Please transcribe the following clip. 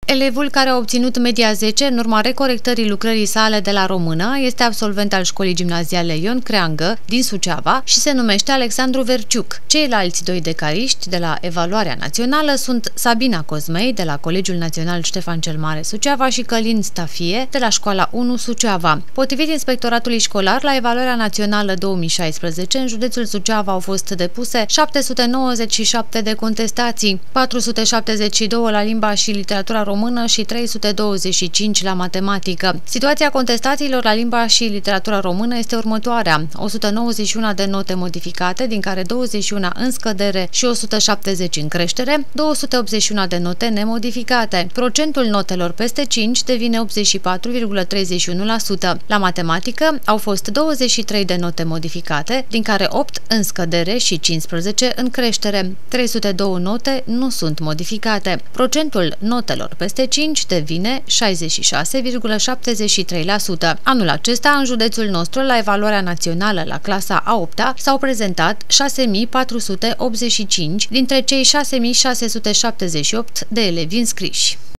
Elevul care a obținut media 10 în urma recorectării lucrării sale de la română este absolvent al școlii gimnaziale Ion Creangă din Suceava și se numește Alexandru Verciuc. Ceilalți doi decariști de la evaluarea națională sunt Sabina Cosmei de la Colegiul Național Ștefan cel Mare Suceava și Călin Stafie de la Școala 1 Suceava. Potrivit Inspectoratului Școlar, la evaluarea națională 2016, în județul Suceava au fost depuse 797 de contestații, 472 la limba și literatura română și 325 la matematică. Situația contestațiilor la limba și literatura română este următoarea: 191 de note modificate, din care 21 în scădere și 170 în creștere, 281 de note nemodificate. Procentul notelor peste 5 devine 84,31%. La matematică au fost 23 de note modificate, din care 8 în scădere și 15 în creștere. 302 note nu sunt modificate. Procentul notelor peste 5 devine 66,73%. Anul acesta, în județul nostru, la evaluarea națională la clasa a 8-a, s-au prezentat 6.485 dintre cei 6.678 de elevi înscriși.